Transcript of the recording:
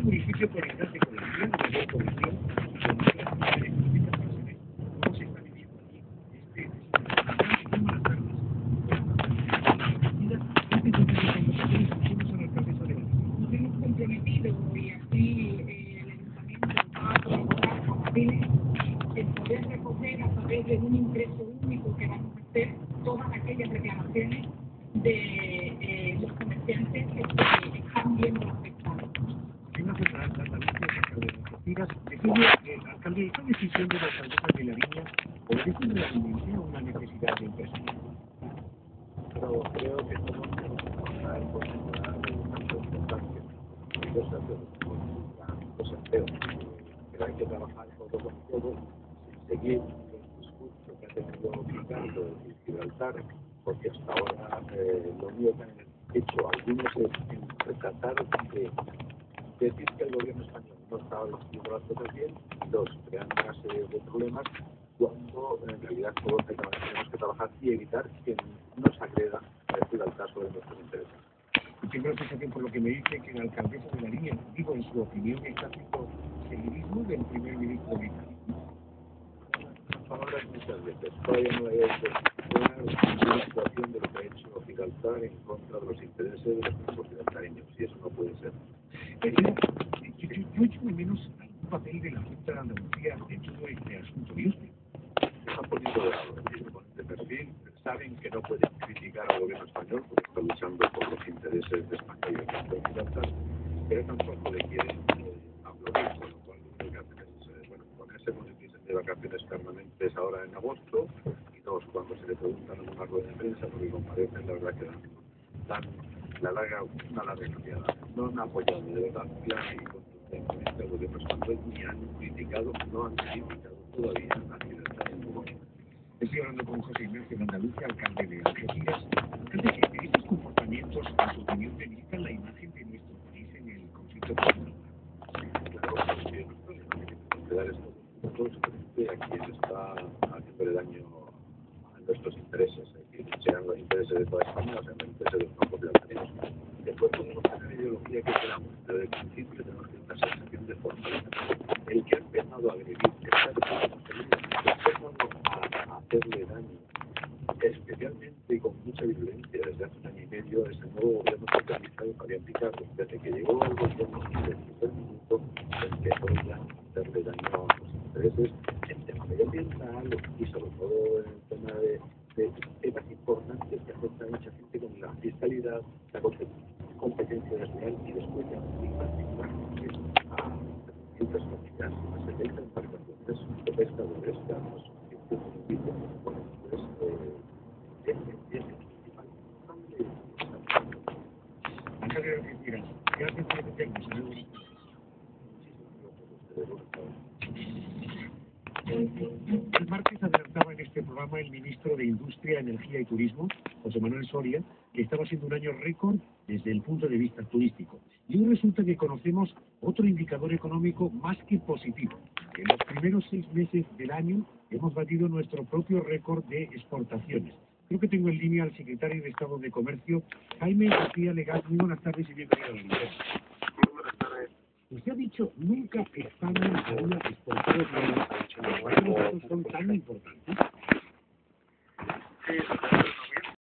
el municipio conectante con el gobierno de la Comisión, con las mujeres públicas para saber cómo se está viviendo aquí este buenas tardes. Nos hemos comprometido y así el Ayuntamiento va a colaborar con ADILE en poder recoger a través de un ingreso único que vamos a hacer todas aquellas reclamaciones de los comerciantes que están viendo afectados. Alcalde, ¿esta decisión de la alcaldesa de La Viña obedece realmente a una necesidad de empresarios? Pero creo que tenemos que trabajar por mejorar cosas peores. Pero hay que trabajar todo con todo, sin seguir el discurso que ha tenido Ricardo de Gibraltar, porque hasta ahora lo único que han hecho algunos es tratar de decir que el gobierno español no estaba haciendo las cosas bien, y dos, crear una serie de problemas, cuando en realidad todos tenemos que trabajar y evitar que nos agreda Gibraltar sobre nuestros intereses. Y tengo la sensación, por lo que me dice, que la alcaldesa de La Viña, digo, en su opinión, está haciendo seguidismo del primer ministro británico. Palabras muchas veces. Todavía no hay una situación de lo que ha hecho Gibraltar en contra de los intereses de los pueblos gibraltareños, y eso no puede ser. Yo echo de menos un papel de la Junta de Andalucía de todo este asunto. ¿Y usted? Están poniendo de lado con este perfil, saben que no pueden criticar al gobierno español porque está luchando por los intereses de España y de Gibraltar, pero tampoco le quieren aplaudir, con lo cual lo que hacen es ponerse con el dicen de vacaciones permanentes ahora en agosto, y dos, cuando se le preguntan en una rueda de prensa, porque comparecen, la verdad que dan una larga cambiada. No han apoyado de verdad clara y contundentemente al gobierno español, ni han criticado, no han criticado todavía a Gibraltar en su momento. Estoy hablando con José Ignacio Mandalucía, alcalde de Algeciras. Alcalde, ¿estos comportamientos, en su opinión, debilitan la imagen de nuestro país en el conflicto político? Claro, porque nosotros tenemos que dar estos puntos frente a quien está haciendo daño a nuestros intereses, sean los intereses de toda España o sean los intereses de los campos gibraltareños. Después podemos tener ideología que queramos, pero de principio tenemos que tener una sensación de fortaleza. El que ha empezado a agredir, está empezando a hacerle daño, especialmente con mucha violencia desde hace un año y medio, es el nuevo gobierno socialista de Fabián Picasso. Desde que llegó el gobierno desde el primer minuto empezó ya a hacerle daño a los intereses en tema medioambiental y sobre todo en el tema de temas importantes que afectan a mucha gente como la fiscalidad, la competencia desleal, y después ya muy particularmente a ciertas familias, a 70 embarcaciones de pescadores que han suficiente beneficio. Bueno, pues es principal. Gracias por atendernos. El martes adelantaba en este programa el ministro de Industria, Energía y Turismo, José Manuel Soria, que estaba siendo un año récord desde el punto de vista turístico. Y hoy resulta que conocemos otro indicador económico más que positivo. En los primeros 6 meses del año hemos batido nuestro propio récord de exportaciones. Creo que tengo en línea al secretario de Estado de Comercio, Jaime García Legaz. Muy buenas tardes y bienvenido a la Universidad. Muy buenas tardes. Usted ha dicho, nunca España había exportado bien. ¿Por qué los datos son tan importantes? Sí,